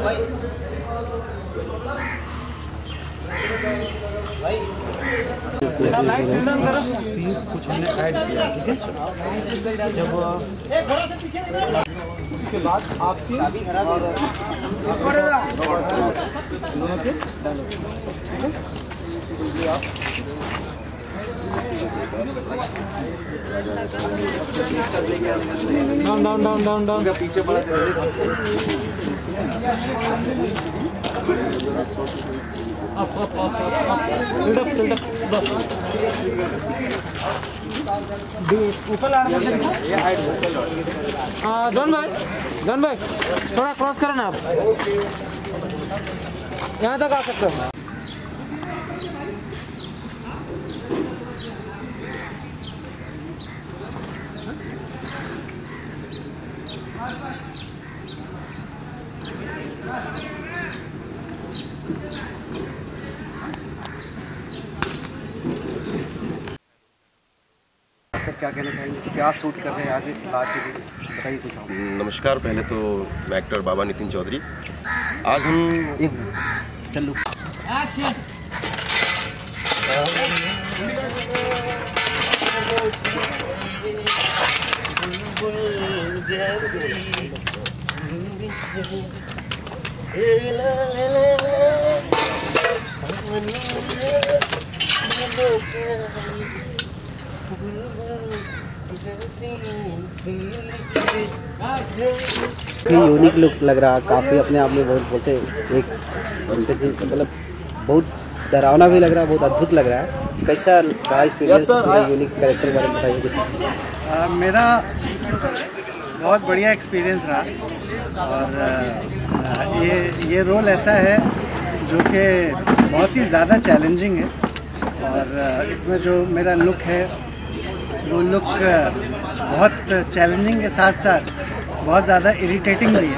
Scene कुछ हमने add किया, ठीक है। जब उसके बाद आपकी दोनों के डायलॉग, ठीक है। Down down down down down पीछे पड़ा अप ऊपर डन भाई थोड़ा क्रॉस करो ना, आप यहाँ तक आ सकते हो। सर क्या कहना चाहेंगे, क्या शूट कर रहे हैं आज आज के दिन, बताइए कुछ। नमस्कार, पहले तो मैं एक्टर बाबा नितिन चौधरी। आज हम यूनिक लुक लग रहा है, काफ़ी अपने आप में बहुत बोलते एक मतलब बहुत डरावना भी लग रहा है, बहुत अद्भुत लग रहा है। कैसा रहा एक्सपीरियंस, यूनिक कैरेक्टर के बारे में बताइए कुछ। मेरा बहुत बढ़िया एक्सपीरियंस रहा और ये रोल ऐसा है जो कि बहुत ही ज़्यादा चैलेंजिंग है और इसमें जो मेरा लुक है वो लुक बहुत चैलेंजिंग के साथ साथ बहुत ज़्यादा इरिटेटिंग भी है।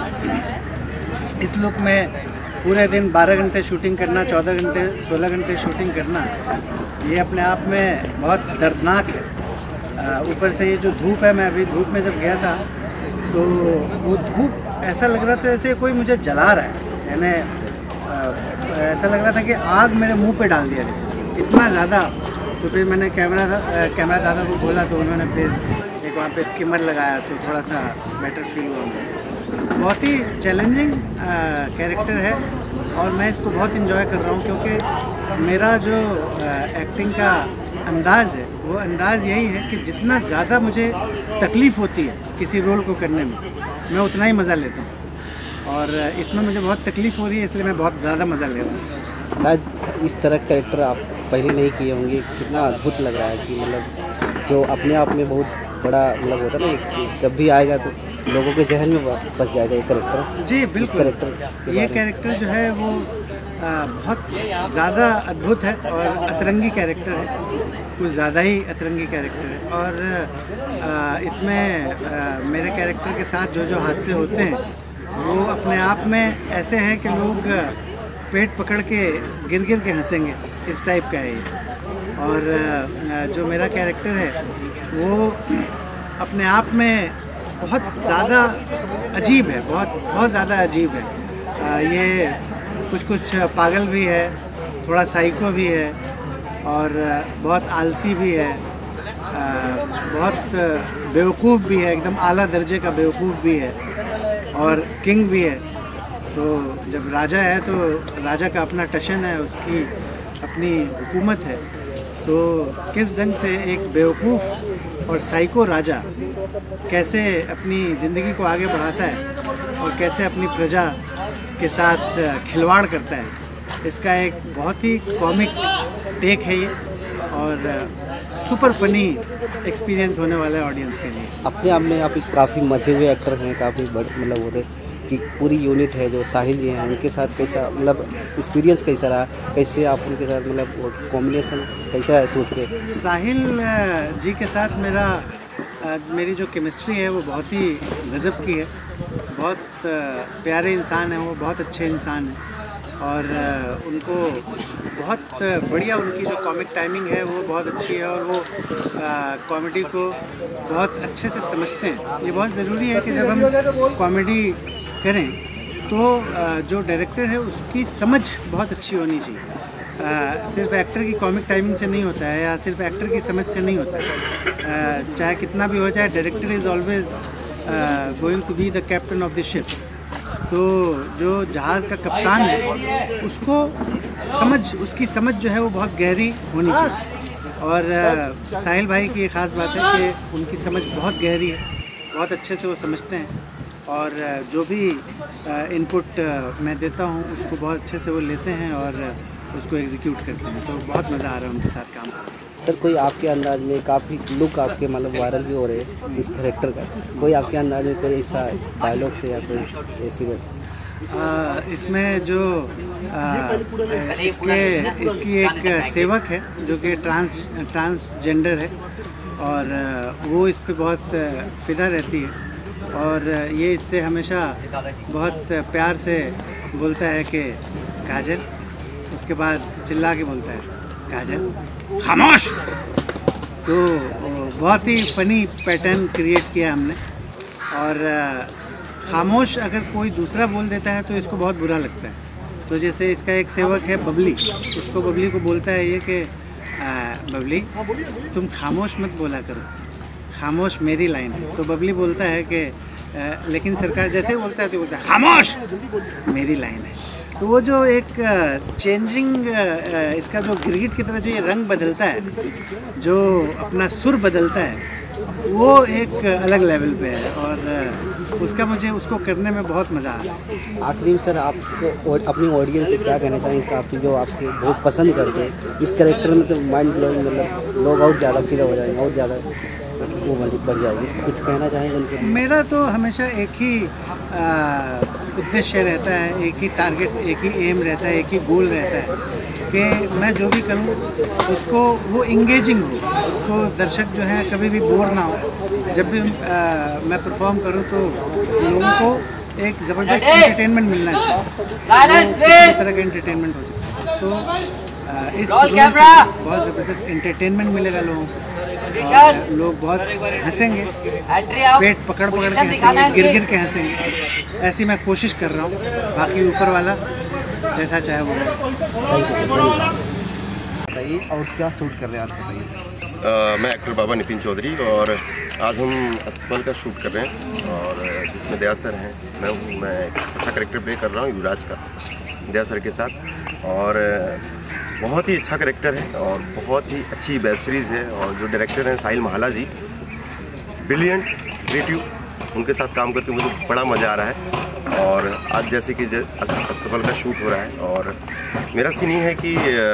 इस लुक में पूरे दिन 12 घंटे शूटिंग करना, 14 घंटे 16 घंटे शूटिंग करना, ये अपने आप में बहुत दर्दनाक है। ऊपर से ये जो धूप है, मैं अभी धूप में जब गया था तो वो धूप ऐसा लग रहा था जैसे कोई मुझे जला रहा है, यानी ऐसा लग रहा था कि आग मेरे मुंह पे डाल दिया जैसे, इतना ज़्यादा। तो फिर मैंने कैमरा दादा को बोला तो उन्होंने फिर एक वहाँ पे स्किमर लगाया तो थोड़ा सा बेटर फील हुआ मुझे। बहुत ही चैलेंजिंग कैरेक्टर है और मैं इसको बहुत इन्जॉय कर रहा हूँ क्योंकि मेरा जो एक्टिंग का अंदाज़ है वो अंदाज़ यही है कि जितना ज़्यादा मुझे तकलीफ़ होती है किसी रोल को करने में, मैं उतना ही मज़ा लेता हूँ और इसमें मुझे बहुत तकलीफ़ हो रही है इसलिए मैं बहुत ज़्यादा मज़ा ले रहा हूँ। शायद इस तरह कैरेक्टर आप पहले नहीं किए होंगे, कितना अद्भुत लग रहा है कि मतलब जो अपने आप में बहुत बड़ा मतलब होता है ना, जब भी आएगा तो लोगों के जहन में बस जाएगा ये कैरेक्टर। जी बिल्कुल, ये कैरेक्टर जो है वो बहुत ज़्यादा अद्भुत है और अतरंगी कैरेक्टर है, कुछ ज़्यादा ही अतरंगी कैरेक्टर है और इसमें मेरे कैरेक्टर के साथ जो जो हादसे होते हैं वो अपने आप में ऐसे हैं कि लोग पेट पकड़ के गिर के हंसेंगे, इस टाइप का है ये। और जो मेरा कैरेक्टर है वो अपने आप में बहुत ज़्यादा अजीब है, बहुत ज़्यादा अजीब है। ये कुछ पागल भी है, थोड़ा साइको भी है और बहुत आलसी भी है, बहुत बेवकूफ़ भी है, एकदम आला दर्जे का बेवकूफ़ भी है और किंग भी है। तो जब राजा है तो राजा का अपना टशन है, उसकी अपनी हुकूमत है, तो किस ढंग से एक बेवकूफ़ और साइको राजा कैसे अपनी ज़िंदगी को आगे बढ़ाता है और कैसे अपनी प्रजा के साथ खिलवाड़ करता है, इसका एक बहुत ही कॉमिक टेक है ये और सुपर फनी एक्सपीरियंस होने वाला है ऑडियंस के लिए। अपने आप में आप काफ़ी मजे हुए एक्टर हैं, काफ़ी बड़े मतलब होते कि पूरी यूनिट है जो साहिल जी हैं उनके साथ कैसा मतलब एक्सपीरियंस कैसा रहा, कैसे आप उनके साथ मतलब कॉम्बिनेशन कैसा है शूट पे? साहिल जी के साथ मेरी जो केमिस्ट्री है वो बहुत ही गज़ब की है, बहुत प्यारे इंसान हैं, वो बहुत अच्छे इंसान हैं और उनको बहुत बढ़िया, उनकी जो कॉमिक टाइमिंग है वो बहुत अच्छी है और वो कॉमेडी को बहुत अच्छे से समझते हैं। ये बहुत ज़रूरी है कि जब हम कॉमेडी करें तो जो डायरेक्टर है उसकी समझ बहुत अच्छी होनी चाहिए। सिर्फ एक्टर की कॉमिक टाइमिंग से नहीं होता है या सिर्फ एक्टर की समझ से नहीं होता है। चाहे कितना भी हो जाए, director is always going to be the captain of the ship. तो जो जहाज़ का कप्तान है उसकी समझ जो है वो बहुत गहरी होनी चाहिए। और साहिल भाई की ये ख़ास बात है कि उनकी समझ बहुत गहरी है, बहुत अच्छे से वो समझते हैं और जो भी इनपुट मैं देता हूँ उसको बहुत अच्छे से वो लेते हैं और उसको एग्जीक्यूट करते हैं। तो बहुत मज़ा आ रहा है उनके साथ काम करके। सर कोई आपके अंदाज में काफ़ी लुक आपके मतलब वायरल भी हो रहे हैं इस कैरेक्टर का, कोई आपके अंदाज में कोई ऐसा डायलॉग से या कोई ऐसी इसमें जो इसकी एक सेवक है जो कि ट्रांसजेंडर है और वो इस पे बहुत फिदा रहती है और ये इससे हमेशा बहुत प्यार से बोलता है कि काजल, उसके बाद चिल्ला के बोलता है काजल खामोश। तो बहुत ही फनी पैटर्न क्रिएट किया हमने और खामोश अगर कोई दूसरा बोल देता है तो इसको बहुत बुरा लगता है। तो जैसे इसका एक सेवक है बबली, उसको बबली को बोलता है ये कि बबली तुम खामोश मत बोला करो, खामोश मेरी लाइन है। तो बबली बोलता है कि लेकिन सरकार जैसे ही बोलता है तो बोलता है खामोश मेरी लाइन है। तो वो जो एक चेंजिंग इसका जो गिरगिट की तरह जो ये रंग बदलता है, जो अपना सुर बदलता है, वो एक अलग लेवल पे है और उसको करने में बहुत मज़ा आ रहा है। आखिरी में सर आपको अपनी ऑडियंस से क्या कहना चाहेंगे, काफ़ी जो आपके बहुत पसंद करते हैं इस कैरेक्टर में, तो माइंड ब्लोइंग मतलब लोग और ज़्यादा फिर हो जाएंगे और ज़्यादा वो बढ़ जाएगी, कुछ कहना चाहेंगे उनके? मेरा तो हमेशा एक ही उद्देश्य रहता है, एक ही टारगेट, एक ही एम रहता है, एक ही गोल रहता है कि मैं जो भी करूं उसको वो इंगेजिंग हो, उसको दर्शक जो है कभी भी बोर ना हो। जब भी मैं परफॉर्म करूं तो लोगों को एक ज़बरदस्त एंटरटेनमेंट मिलना चाहिए, तो किसी तरह का एंटरटेनमेंट हो सकता है। तो इस फिल्म से बहुत ज़बरदस्त एंटरटेनमेंट मिलेगा लोगों को और लोग बहुत हंसेंगे, पेट पकड़ के हंसेंगे, गिर गिर के हंसेंगे। ऐसी मैं कोशिश कर रहा हूँ, बाकी ऊपर वाला जैसा चाहे वो। बताइए और क्या शूट कर रहे हैं आप बताइए? मैं एक्टर बाबा नितिन चौधरी और आज हम अस्तबल का शूट कर रहे हैं और जिसमें दया सर हैं, मैं एक अच्छा कैरेक्टर प्ले कर रहा हूँ युवराज का दया सर के साथ। और बहुत ही अच्छा कैरेक्टर है और बहुत ही अच्छी वेब सीरीज़ है और जो डायरेक्टर हैं साहिल महाला जी, ब्रिलियंट क्रिएटिव, उनके साथ काम करके मुझे बड़ा मज़ा आ रहा है। और आज जैसे कि अस्तबल का शूट हो रहा है और मेरा सीन ये है कि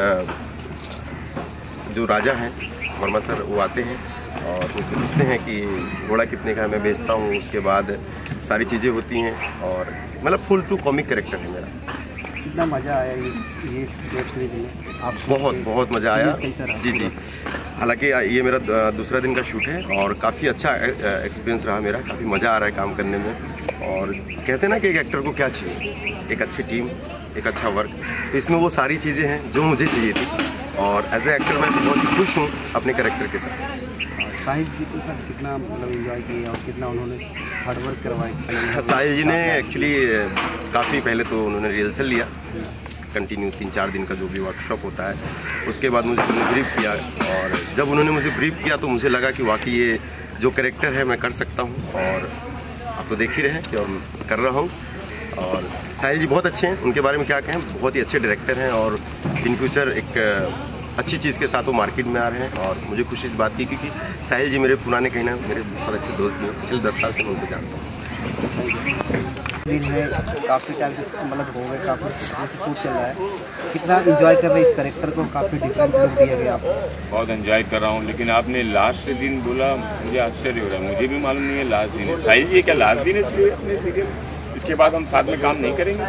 जो राजा हैं वर्मा सर वो आते हैं और मुझसे पूछते हैं कि घोड़ा कितने का है, मैं बेचता हूँ, उसके बाद सारी चीज़ें होती हैं और मतलब फुल टू कॉमिक कैरेक्टर है मेरा। कितना मज़ा आया ये वेब सीरीज में? आप बहुत मज़ा आया जी। हालांकि ये मेरा दूसरा दिन का शूट है और काफ़ी अच्छा एक्सपीरियंस रहा मेरा, काफ़ी मज़ा आ रहा है काम करने में। और कहते हैं ना कि एक एक्टर को क्या चाहिए, एक अच्छी टीम, एक अच्छा वर्क, तो इसमें वो सारी चीज़ें हैं जो मुझे चाहिए थी और एज ए एक्टर मैं बहुत खुश हूँ अपने कैरेक्टर के साथ। साहिल जी के साथ कितना मतलब एंजॉय किया और कितना उन्होंने हार्ड वर्क करवाया? साहिल जी ने एक्चुअली काफ़ी पहले तो उन्होंने रिहर्सल लिया कंटिन्यू 3-4 दिन का जो भी वर्कशॉप होता है, उसके बाद मुझे उन्होंने ब्रीफ किया और जब उन्होंने मुझे ब्रीफ किया तो मुझे लगा कि वाकई ये जो कैरेक्टर है मैं कर सकता हूँ और आप तो देख ही रहे हैं कि और कर रहा हूँ। और साहिल जी बहुत अच्छे हैं, उनके बारे में क्या कहें, बहुत ही अच्छे डायरेक्टर हैं और इन फ्यूचर एक अच्छी चीज़ के साथ वो मार्केट में आ रहे हैं। और मुझे खुशी इस बात की क्योंकि साहिल जी मेरे पुराने कहीं ना मेरे बहुत अच्छे दोस्त भी हैं, पिछले 10 साल से मैं उनको जानता हूँ। दिन है, काफ़ी टाइम से मतलब हो गए, काफ़ी दिन से शूट चल रहा है, कितना एंजॉय कर रहे हैं इस कैरेक्टर को? काफ़ी डिफरेंट लुक दिया गया आपको। बहुत एंजॉय कर रहा हूँ, लेकिन आपने लास्ट दिन बोला, मुझे आश्चर्य हो रहा है, मुझे भी मालूम नहीं है लास्ट दिन है। साहिल ये क्या लास्ट दिन है सीरियल? इसके बाद हम साथ में काम नहीं करेंगे?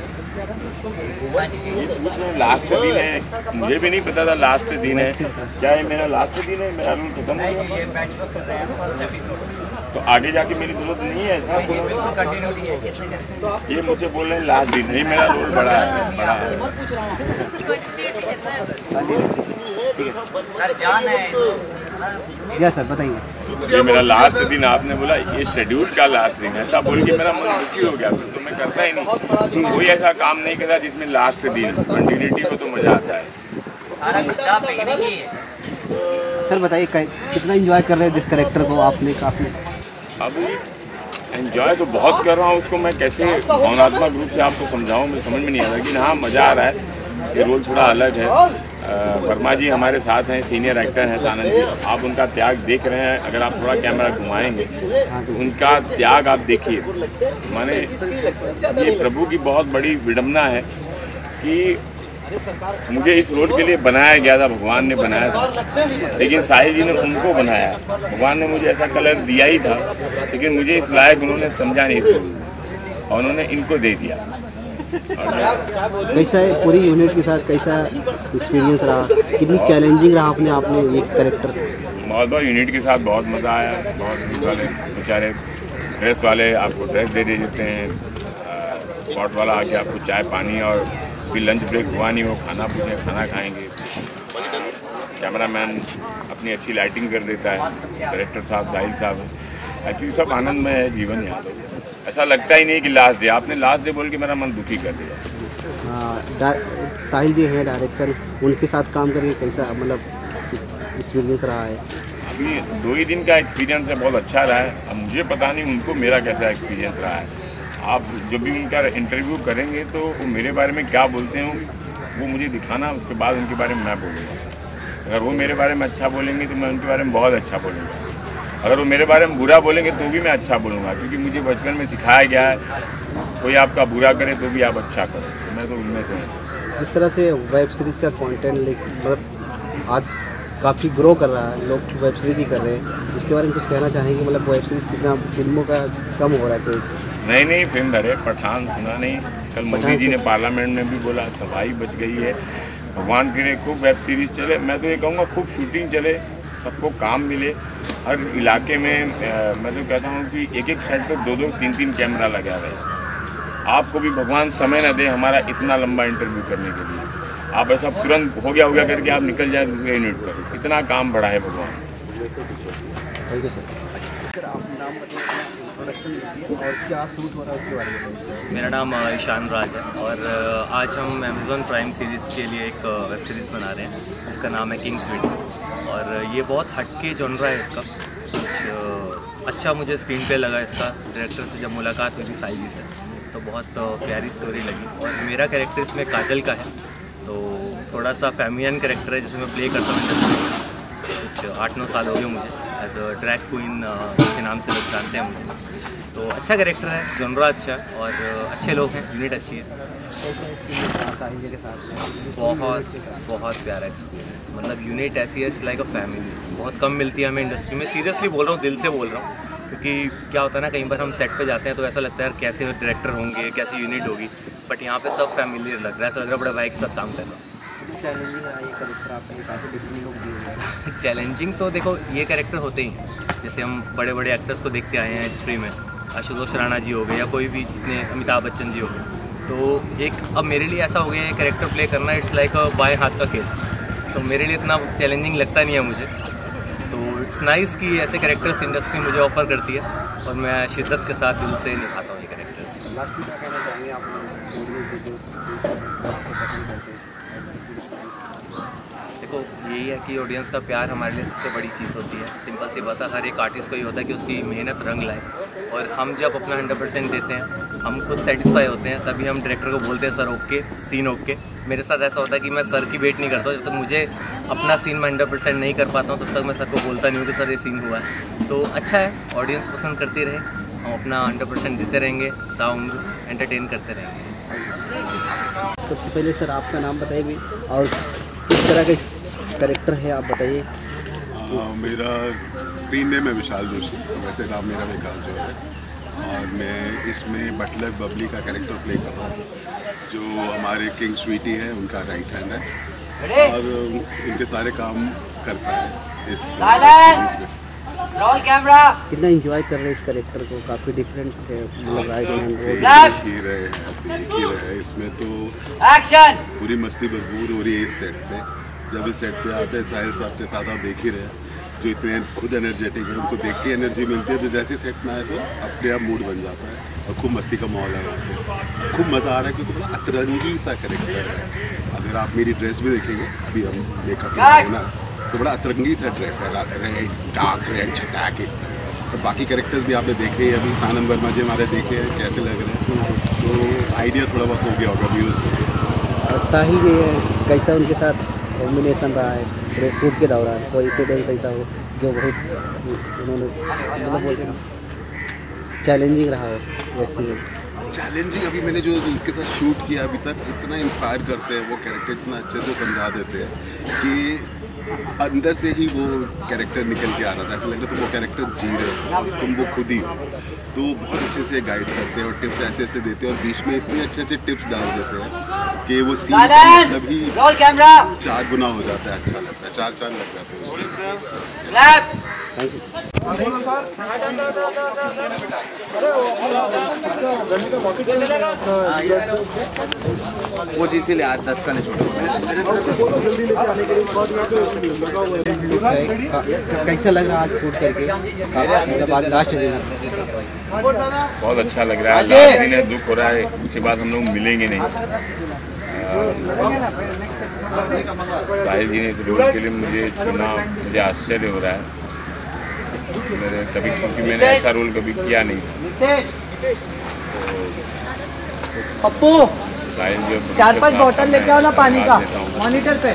लास्ट दिन है, मुझे भी नहीं पता था लास्ट दिन है। क्या है मेरा लास्ट दिन है? मेरा रूल खत्म हो गया तो आगे जाके मेरी जरूरत नहीं है ऐसा? ये मुझे बोल रहे हैं लास्ट दिन, नहीं मेरा रोल बड़ा है। सर जान है यस सर बताइए। ये मेरा लास्ट दिन, आपने बोला ये शेड्यूल का लास्ट दिन, ऐसा बोल के मेरा मन दुखी हो गया। तो मैं करता ही नहीं, कोई ऐसा काम नहीं करता जिसमें लास्ट दिन कंटिन्यूटी को तो मजा आता है। सर बताइए कितना एंजॉय कर रहे हैं जिस कैरेक्टर को आपने? काफ़ी अभी एंजॉय तो बहुत कर रहा हूँ, उसको मैं कैसे भावनात्मक रूप से आपको समझाऊँ मुझे समझ में नहीं आ रहा, लेकिन हाँ मज़ा आ रहा है। ये रोल थोड़ा अलग है। वर्मा जी हमारे साथ हैं, सीनियर एक्टर हैं आनंद जी, आप उनका त्याग देख रहे हैं। अगर आप थोड़ा कैमरा घुमाएंगे तो उनका त्याग आप देखिए। माने ये प्रभु की बहुत बड़ी विडम्बना है कि मुझे इस रोल के लिए बनाया गया था, भगवान ने बनाया था, लेकिन साहिल जी ने उनको बनाया। भगवान ने मुझे ऐसा कलर दिया ही था, लेकिन मुझे इस लायक उन्होंने समझा नहीं इस रोल और उन्होंने इनको दे दिया। कैसा है पूरी यूनिट के साथ, कैसा एक्सपीरियंस रहा? कितनी चैलेंजिंग रहा अपने आप में ये कैरेक्टर? बहुत यूनिट के साथ बहुत मज़ा आया। बहुत यूनिट वाले बेचारे ड्रेस वाले आपको ड्रेस दे देते हैं, स्पॉट वाला आके आपको चाय पानी, और फिर लंच ब्रेक हुआ नहीं, वो खाना पूछे खाना खाएंगे। कैमरामैन अपनी अच्छी लाइटिंग कर देता है, डायरेक्टर साहब साहिल साहब, एक्चुअली सब आनंदमय है जीवन यहाँ पे। ऐसा लगता ही नहीं कि लास्ट डे, आपने लास्ट डे बोल के मेरा मन दुखी कर दिया। साहिल जी है डायरेक्शन, उनके साथ काम करके कैसा मतलब एक्सपीरियंस रहा है? अभी 2 ही दिन का एक्सपीरियंस है, बहुत अच्छा रहा है। अब मुझे पता नहीं उनको मेरा कैसा एक्सपीरियंस रहा है। आप जब भी उनका इंटरव्यू करेंगे तो वो मेरे बारे में क्या बोलते हैं वो मुझे दिखाना, उसके बाद उनके बारे में मैं बोलूँगा। अगर वो मेरे बारे में अच्छा बोलेंगे तो मैं उनके बारे में बहुत अच्छा बोलूँगा, अगर वो मेरे बारे में बुरा बोलेंगे तो भी मैं अच्छा बोलूँगा, क्योंकि मुझे बचपन में सिखाया गया है कोई आपका बुरा करे तो भी आप अच्छा करो। तो मैं तो उनमें से हूँ। जिस तरह से वेब सीरीज़ का कंटेंट मतलब आज काफ़ी ग्रो कर रहा है, लोग वेब सीरीज ही कर रहे हैं, इसके बारे में कुछ कहना चाहेंगे? मतलब वेब सीरीज कितना फिल्मों का कम हो रहा है क्रेज? नई फिल्म धरे, पठान सुना नहीं? कल मोदी जी ने पार्लियामेंट में भी बोला, तबाही बच गई है। भगवान करे खूब वेब सीरीज चले, मैं तो ये कहूँगा खूब शूटिंग चले, सबको काम मिले। हर इलाके में मैं तो कहता हूँ कि एक सेट पर 2-2, 3-3 कैमरा लगा रहे। आपको भी भगवान समय न दे हमारा इतना लंबा इंटरव्यू करने के लिए, आप ऐसा तुरंत हो गया करके आप निकल जाए दूसरे यूनिट पर, इतना काम बढ़ा है भगवान। Thank you sir. आप नाम बताइए, इंट्रोडक्शन दीजिए और क्या शूट हो रहा है उसके बारे में बताइए। मेरा नाम ईशान राज है और आज हम अमेज़ॉन प्राइम सीरीज़ के लिए एक वेब सीरीज़ बना रहे हैं जिसका नाम है किंग स्वीटी। और ये बहुत हटके जॉनरा है इसका, कुछ अच्छा मुझे स्क्रीन पे लगा इसका। डायरेक्टर से जब मुलाकात हुई थी साहिल जी से तो बहुत प्यारी स्टोरी लगी। और मेरा कैरेक्टर इसमें काजल का है, तो थोड़ा सा फैमिलियन कैरेक्टर है जिसमें मैं प्ले करता हूँ। कुछ 8-9 साल हो गए मुझे एज अ ड्रैग क्वीन के नाम से लोग जानते हैं मुझे। तो अच्छा कैरेक्टर है, जॉनरा अच्छा है और अच्छे लोग हैं, यूनिट अच्छी है। साहिल जी के साथ बहुत प्यारा एक्सपीरियंस, मतलब यूनिट ऐसी है लाइक अ फैमिली, बहुत कम मिलती है हमें इंडस्ट्री में। सीरियसली बोल रहा हूँ, दिल से बोल रहा हूँ, क्योंकि क्या होता है ना, कई बार हम सेट पे जाते हैं तो ऐसा लगता है यार कैसे डायरेक्टर होंगे, कैसी यूनिट होगी, बट यहाँ पे सब फैमिलियर लग रहा है, ऐसा लग रहा है बड़े भाई के साथ काम कर रहा हूँ। चैलेंजिंग रहा ये कैरेक्टर आपके काफ़ी डिफरेंट लोग दिए हुए चैलेंजिंग तो देखो ये कैरेक्टर होते ही हैं, जैसे हम बड़े बड़े एक्टर्स को देखते आए हैं हिस्ट्री में, आशुतोष राणा जी हो गए या कोई भी जितने अमिताभ बच्चन जी हो गए। तो एक अब मेरे लिए ऐसा हो गया है कैरेक्टर प्ले करना, इट्स लाइक अ बाएं हाथ का खेल, तो मेरे लिए इतना चैलेंजिंग लगता नहीं है मुझे। तो इट्स नाइस कि ऐसे कैरेक्टर्स इंडस्ट्री मुझे ऑफर करती है और मैं शिद्दत के साथ दिल से निभाता हूँ ये कैरेक्टर्स। लास्ट में क्या कहना चाहेंगे आप? देखो यही है कि ऑडियंस का प्यार हमारे लिए सबसे बड़ी चीज़ होती है। सिंपल सी बात है, हर एक आर्टिस्ट को ही होता है कि उसकी मेहनत रंग लाए, और हम जब अपना 100% देते हैं, हम खुद सेटिस्फाई होते हैं, तभी हम डायरेक्टर को बोलते हैं सर ओके, सीन ओके। मेरे साथ ऐसा होता है कि मैं सर की वेट नहीं करता हूँ, जब तक मुझे अपना सीन मैं 100% नहीं कर पाता हूँ तब तक मैं सर को बोलता नहीं हूँ कि सर ये सीन हुआ है। तो अच्छा है, ऑडियंस पसंद करती रहे, हम अपना 100% देते रहेंगे, ताउम्र एंटरटेन करते रहेंगे। सबसे पहले सर आपका नाम बताइए और किस तरह का कैरेक्टर है आप बताइए। मेरा स्क्रीन नेम है विशाल जोशी, वैसे नाम मेरा विकास जो है, और मैं इसमें बटलर बबली का कैरेक्टर प्ले कर रहा हूँ, जो हमारे किंग स्वीटी है उनका राइट हैंड है और उनके सारे काम करता है इस सीरीज में। कितना एंजॉय कर रहे हैं इस कैरेक्टर को? काफ़ी डिफरेंट है, मतलब राइट हैंड देख ही रहे हैं इसमें तो पूरी मस्ती भरपूर हो रही है इस सेट पे। जब इस सेट पे आते हैं साहिल साहब के साथ आप देख ही रहे हैं, जो इतने खुद एनर्जेटिक है, उनको देख के एनर्जी मिलती है। तो जैसे सेट में आए तो अपने आप मूड बन जाता है और खूब मस्ती का माहौल है वहाँ पे। खूब मज़ा आ रहा है क्योंकि बड़ा अतरंगी सा कैरेक्टर है। अगर आप मेरी ड्रेस भी देखेंगे, अभी हम मेकअप है ना, तो बड़ा अतरंगी सा ड्रेस है, रेड, डार्क रेड, छटा के। तो बाकी कैरेक्टर्स भी आपने देखे हैं, अभी सानंद वर्मा जी हमारे देखे हैं कैसे लग रहे हैं, तो आइडिया थोड़ा बहुत हो गया होगा व्यूज़ में। साहिल जी कैसा उनके साथ कॉम्बिनेशन रहा है पूरे शूट के दौरान? कोई इंसिडेंस ऐसा हो जो बहुत उन्होंने मतलब बोलते हैं चैलेंजिंग रहा हो वेब सीरीज? चैलेंजिंग, अभी मैंने जो इसके साथ शूट किया अभी तक, इतना इंस्पायर करते हैं वो कैरेक्टर, इतना अच्छे से समझा देते हैं कि अंदर से ही वो कैरेक्टर निकल के आ रहा था। ऐसा लग रहा था वो कैरेक्टर जी रहे हो और तुम वो खुद ही हो। तो बहुत अच्छे से गाइड करते हैं और टिप्स ऐसे ऐसे देते हैं और बीच में इतने अच्छे अच्छे टिप्स डाल देते हैं कि वो सीन का मतलब ही 4 गुना हो जाता है। अच्छा लगता है, 4 चांद लग जाते हैं उससे। वो जिसे ले 8-10 का नहीं छोटा। कैसा लग रहा है आज शूट करके? मतलब आज लास्ट दिन है। बहुत अच्छा लग रहा है। लास्ट दिन है, दुख हो रहा है, उसके बाद हम लोग मिलेंगे नहीं। साहिल जी ने इस रोल के लिए मुझे चुना, मुझे आश्चर्य हो रहा है। मेरे कभी, क्योंकि मैंने ऐसा रोल कभी किया नहीं। पप्पू साहिल जो 4-5 बोतल लेके आओ ना पानी का मॉनिटर पे।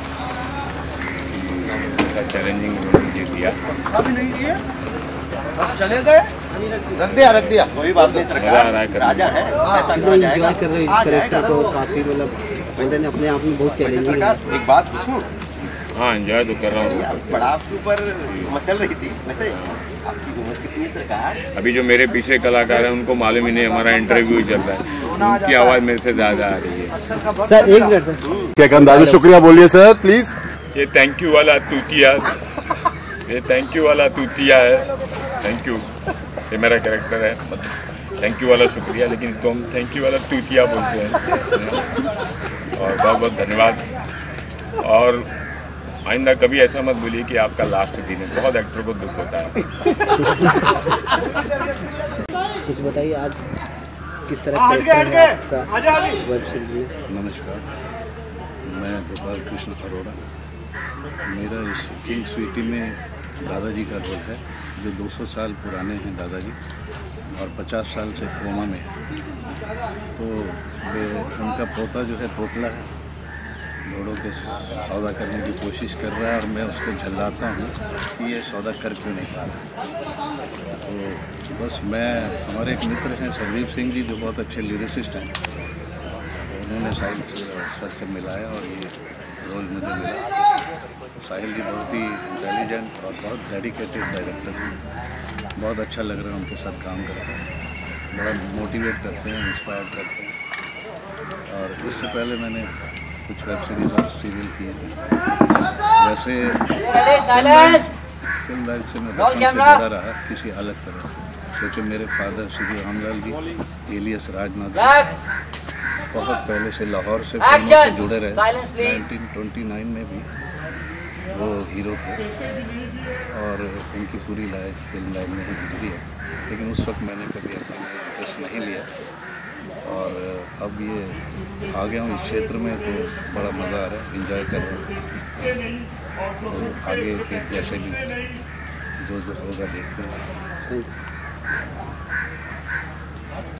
चैलेंजिंग रोल मुझे दिया। अभी नहीं दिए, चले गए, रख दिया कोई बात नहीं। सरकार राजा है, ऐसा कहा जाएगा। एंजॉय कर रहे हैं इस कैरेक्टर को काफ़ी, मतलब बोलते हैं अपने आप में बहुत चैलेंजिंग है। एक बात पूछूं? हाँ, एंजॉय तो कर रहा हूँ। बड़ा आपके ऊपर मचल रही थी, वैसे आपकी उम्र कितनी है सरकार? अभी जो मेरे पीछे कलाकार हैं उनको मालूम ही नहीं, हमारा इंटरव्यू चल रहा है, उनकी आवाज़ मेरे से ज़्यादा आ रही है। सर 1 मिनट क्या अंदाज़ा, शुक्रिया बोलिए सर प्लीज़। ये थैंक यू वाला तूतिया, ये थैंक यू वाला तूतिया है। थैंक यू, ये मेरा कैरेक्टर है। थैंक यू वाला शुक्रिया, लेकिन इसको हम थैंक यू वाला तूतिया बोलते हैं। और बहुत बहुत धन्यवाद। और आइंदा कभी ऐसा मत बोलिए कि आपका लास्ट दिन है, बहुत एक्टर को दुख होता है। कुछ बताइए आज किस तरह कैरेक्टर है आपका वेब सीरीज में? नमस्कार, मैं गोपाल कृष्ण अरोड़ा। मेरा इस किंग स्वीटी में दादाजी का रोल है, जो 200 साल पुराने हैं दादाजी और 50 साल से कोमा में है। तो उनका पोता जो है तोतला है, घोड़ों के सौदा करने की कोशिश कर रहा है और मैं उसको झल्लाता हूँ कि ये सौदा कर क्यों नहीं पा रहा। तो बस हमारे एक मित्र हैं सरदीप सिंह जी, जो बहुत अच्छे लिरिसिस्ट हैं, तो उन्होंने साहिल सर से मिलाया और ये रोल मुझे मिला। साहिल जी बहुत ही इंटेलिजेंट और बहुत डेडिकेटेड डायरेक्टर हैं। बहुत अच्छा लग रहा है उनके साथ काम करते हैं, बड़ा मोटिवेट करते हैं, इंस्पायर करते हैं। और इससे पहले मैंने कुछ वेब सीरीज और सीरियल किए हैं। वैसे फिल्म लाइन से मैं बचपन से जुड़ा रहा किसी अलग तरह से, क्योंकि मेरे फादर श्री रामलाल जी एलियस राजनाथ बहुत पहले से लाहौर से फिल्मों से जुड़े रहे। 1929 में भी वो हीरो थे और उनकी पूरी लाइफ फिल्म लाइन में ही गुजरी है, लेकिन उस वक्त मैंने कभी अपने में इंटरेस्ट नहीं लिया। और अब ये आ गया हूँ इस क्षेत्र में तो बड़ा मज़ा आ रहा है, इंजॉय कर रहा हूँ। तो आगे के जैसे भी जो होगा देखते हैं।